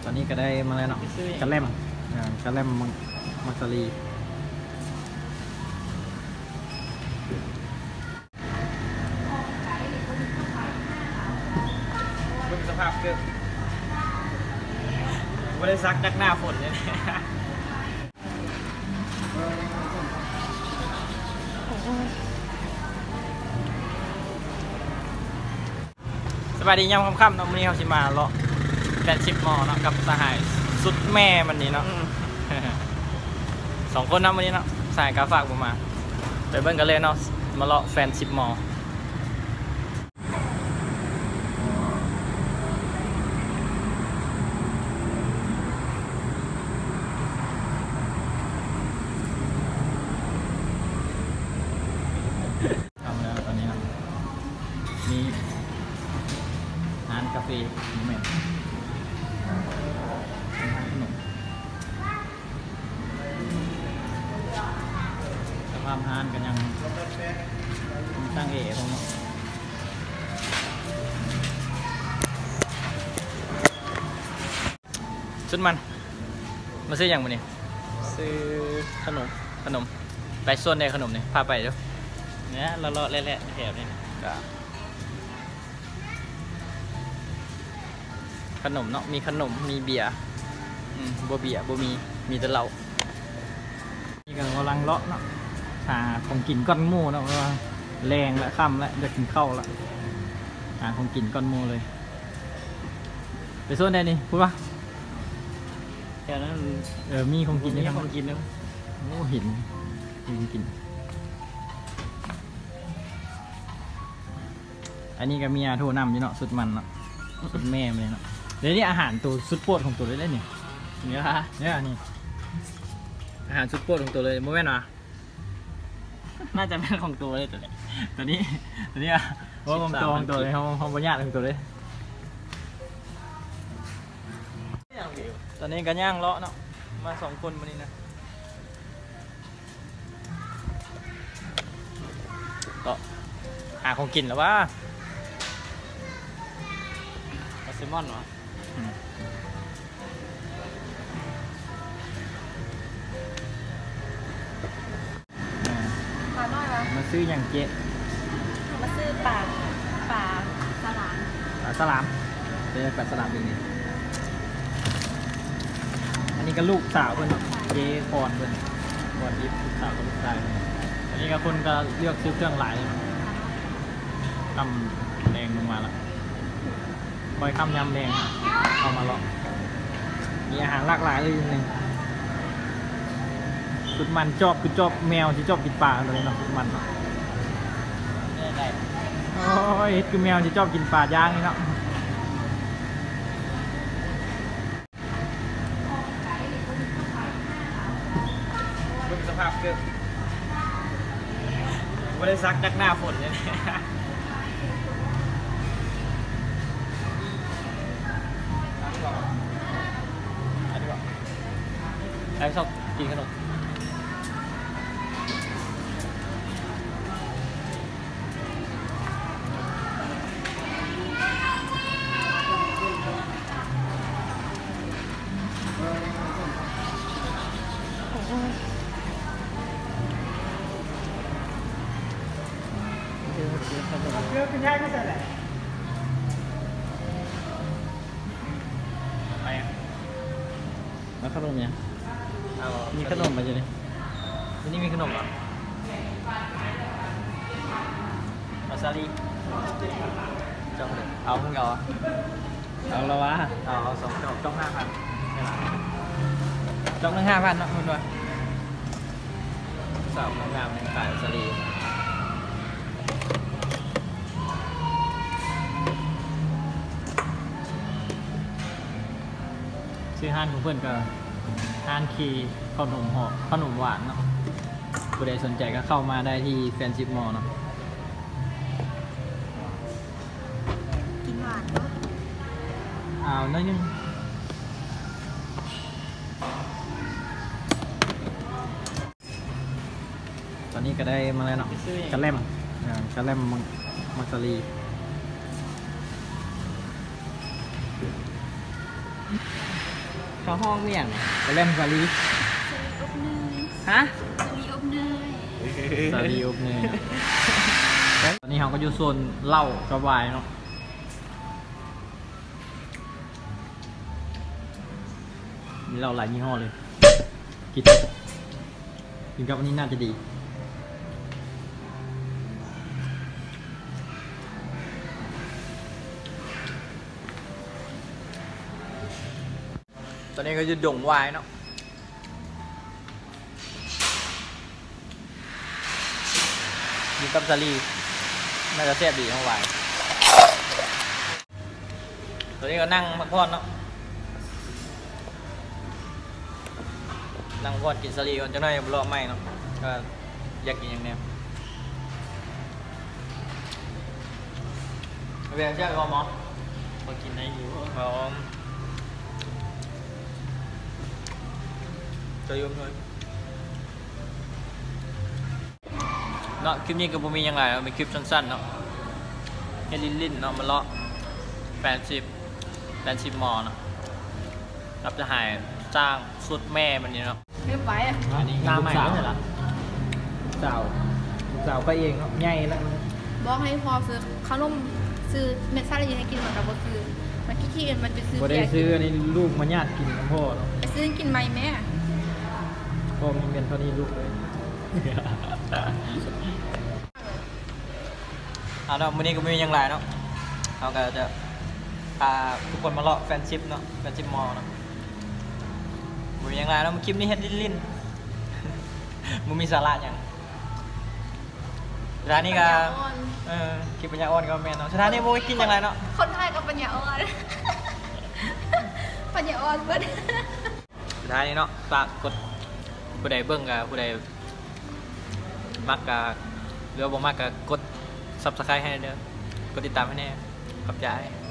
ตอนนี้ก็ได้มาแล้วเนาะกระแลมมัสลีดูสภาพเกือบไม่ได้ซักจากหน้าฝนเลยสบายดียามค่ำๆเนาะวันนี้เขาสิมาเลาะ80 มอเนาะกับสหายสุดแม่มันนี้เนาะ2 คนนะวันนี้เนาะสายกาฝากผมมาไปเบิ้งกันเลยเนาะมาเลาะแฟน10 มอทำแล้วตอนนี้นะมีร้านกาแฟนี่แม่สภาพร้านกันยังตั้งเอ๋ตรงนี้ชุดมันมาซื้ออย่างวันนี้ซื้อขนมไปส่วนในขนมนี่พาไปดูเนี่ยเลาะๆแหละแถบนี้ก็ขนมเนาะมีขนมมีเบียร์บ่เบียร์บ่มีแต่เหล้านี่ก็กำลังเลาะเนาะหาของกินก้อนหมูเนาะว่าแรงและค่ำและจะกินข้าวละหาของกินก้อนหมูเลยไปโซนไหนนี่พูดปะแถวนั้นมีของกินนี่ของกินเนาะโอ้หินของกินอันนี้ก็มีอาโทนำอยู่เนาะสุดมันเนาะสุดแม่เลยเนาะเดี๋ยวนี้อาหารตัวสุดโปรดของตัวเลยได้เนี่ยเนี่ยนี่อาหารสุดโปรดของตัวเลยโมเมนต์วะน่าจะเป็นของตัวเลยตัวนี้เพราะของตัวเลยเขาบรรยากของตัวเลยตอนนี้กันย่างเลาะเนาะมา2 คนวันนี้นะก็หาของกินแล้ววะแซลมอนเหรอมาซื้ออย่างเจ๊มาซื้อปลาสลามเป็นปลาสลามเป็นไงอันนี้ก็ลูกสาวเพื่อนเจ๊คอนเพื่อนคอนยิบลูกสาวกับลูกชายอันนี้ก็คนก็เลือกซื้อเครื่องหลายเลยทำแรงลงมาแล้วคอยคำยำแรงเอามาเลาะมีอาหารหลากหลายเลยนึงสุดมันคือชอบแมวที่ชอบกินปลาเลยเนาะสุดมันโอ้ยคือแมวที่ชอบกินปลาย่างนี่เนาะดูสภาพเกือบไม่ได้ซักจากหน้าฝนเลยใครชอบกินขนมคุณยายไม่ใส่แหละไปอ่ะแล้วขนมเนี่ยมีขนมมาอยู่นี่นี่มีขนมเหรอมาซาลีจองเลยเอาคุณเหรอเอาแล้ววะเอา2 จอกจอง 5,000จองนึง 5,000เนาะคุณวะสาวงามๆขายซาลีชื่อห้านของเพื่อนก็ห้านคีขนมห่อขนมหวานเนาะผู้ใดสนใจก็เข้ามาได้ที่แฟนชิปมอเนาะกินหวานเนาะเอาน้อยนึงตอนนี้ก็ได้มาแล้วเนาะกระแลมมัสลีมเขาห้องเมี่ยงไปเล่นซาลีอบเนยฮะมีอบเนยซาลีอบเนยตอนนี้เขาก็อยู่โซนเหล้ากับไวน์เนาะมีเหล้าหลายยี่ห้อเลยกินกับอันนี้น่าจะดีตอนนี้ก็จะด่งไวน์เนาะมีกับซาลีน่าจะแซ่บดีทั้งไวน์ตอนนี้ก็นั่งพักผ่อนเนาะนั่งพักผ่อนกินซาลีก่อนจะหน่อยรอไม่เนาะก็อยากกินอย่างเนี้ยเวียนเจ้าก็มอมากินได้อยู่จะยุ่งเลยเนาะคลิปนี้ก็บ่มียังไงเป็นคลิปสั้นๆเนาะแค่ลิ้นๆเนาะมันเลาะ80มอเนาะรับจะหายจ้างสุดแม่มันนี่เนาะไม่ไหวอ่ะอันนี้หน้าใหม่แล้วเหรอสาวไปเองเนาะใหญ่แล้วบอกให้พอซื้อขนมซื้อเม็ดซาลีให้กินเหมือนกับบ่ซื้อมันขี้ๆมันไปซื้อบ่ได้ซื้ออันนี้ลูกมาญาติกินกับพ่อเนาะไปซื้อกินไหมแม่พ่อมีเงินเท่านี้ลูกเลยเอาเนาะวันนี้ก็ไม่มีอย่างไรเนาะเราก็จะพาทุกคนมาเลาะแฟนชิพเนาะแฟนชิพมอเนาะไม่มีอย่างไรเนาะคลิปนี้เฮ็ดลิ้นๆมันมีสาระอย่างร้านนี้ก็คลิปปัญญาอ่อนก็แม่นเนาะสุดท้ายนี้โมกินอย่างไรเนาะคนไทยก็ปัญญาอ่อนปัญญาอ่อนเบิดสุดท้ายนี้เนาะฝากกดผู้ใดเบิ่งกับผู้ใดมักกับหรือบ่มักกับกด Subscribe ให้เด้อกดติดตามให้แน่ขอบใจ